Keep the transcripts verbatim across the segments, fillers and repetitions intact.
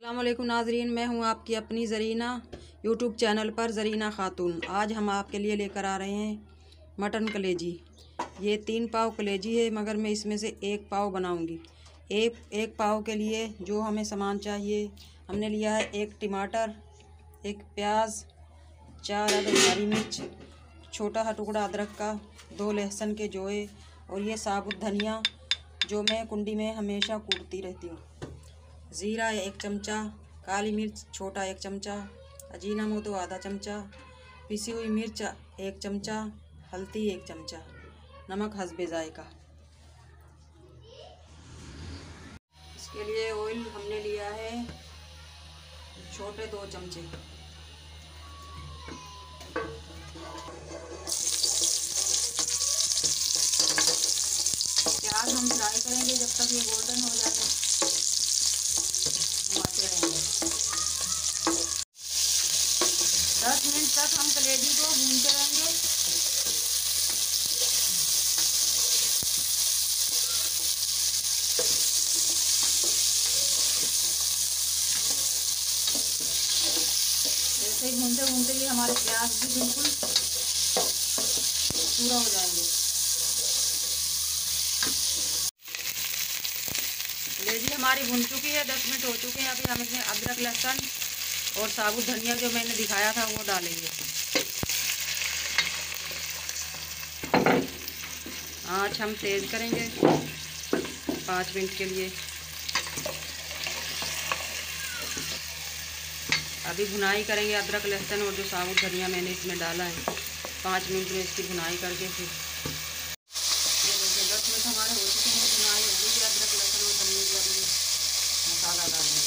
अस्सलाम वालेकुम नाजरीन, मैं हूं आपकी अपनी ज़रीना यूट्यूब चैनल पर ज़रीना खातून। आज हम आपके लिए लेकर आ रहे हैं मटन कलेजी। ये तीन पाव कलेजी है, मगर मैं इसमें से एक पाव बनाऊंगी। एक एक पाव के लिए जो हमें सामान चाहिए, हमने लिया है एक टमाटर, एक प्याज, चार अदद हरी मिर्च, छोटा सा टुकड़ा अदरक का, दो लहसुन के जोए और ये साबुत धनिया जो मैं कुंडी में हमेशा कूटती रहती हूँ। ज़ीरा एक चमचा, काली मिर्च छोटा एक चमचा, अजीनामोटो आधा चमचा, पिसी हुई मिर्च एक चमचा, हल्दी एक चमचा, नमक हस्बे जायका। इसके लिए ऑयल हमने लिया है छोटे दो चमचे। प्याज हम फ्राई करेंगे जब तक ये गोल्डन हो जाए, घुमाते रहेंगे। दस मिनट तक हम कलेजी को भूनते रहेंगे। ऐसे ही भूनते भूनते ही हमारे प्याज भी बिल्कुल पूरा हो जाएंगे। कलेजी हमारी भुन चुकी है, दस मिनट हो चुके हैं। अभी हम इसमें अदरक लहसुन और साबुत धनिया जो मैंने दिखाया था वो डालेंगे। आँच हम तेज़ करेंगे पाँच मिनट के लिए। अभी भुनाई करेंगे अदरक लहसुन और जो साबुत धनिया मैंने इसमें डाला है। पाँच मिनट में इसकी भुनाई करके फिर ये देखिए दस मिनट हमारे हो चुके हैं। भुनाई हो गई है अदरक लहसुन और धनिया की। अभी मसाला डालेंगे।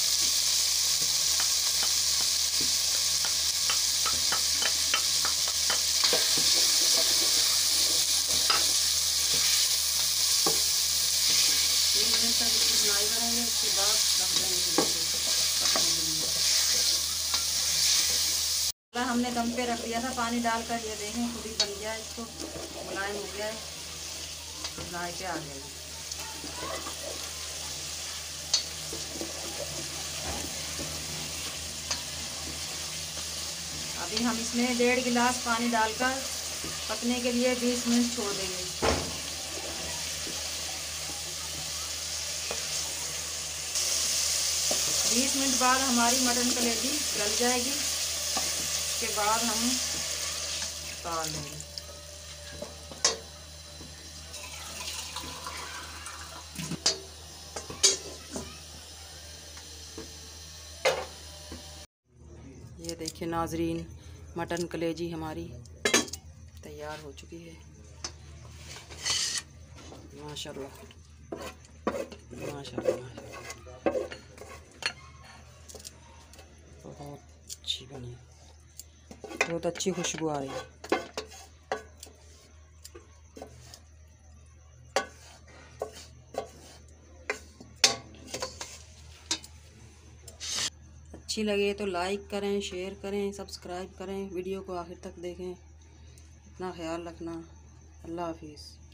तीन मिनट तक इसकी भुनाई करेंगे, उसके बाद रख देंगे पकने के लिए। हमने दम पे रख दिया था पानी डालकर। ये देखें खुद ही बन गया है, इसको मुलायम हो गया है, जायके आ गया है। अभी हम इसमें डेढ़ गिलास पानी डालकर पकने के लिए बीस मिनट छोड़ देंगे। बीस मिनट बाद हमारी मटन कलेजी गल जाएगी। उसके बाद हम उतार लेंगे। ये देखिए नाजरीन, मटन कलेजी हमारी तैयार हो चुकी है। माशाल्लाह माशाल्लाह माशाल्लाह, बहुत अच्छी बनी, बहुत अच्छी खुशबू आ रही है। अच्छी लगे तो लाइक करें, शेयर करें, सब्सक्राइब करें, वीडियो को आखिर तक देखें। अपना ख्याल रखना। अल्लाह हाफिज़।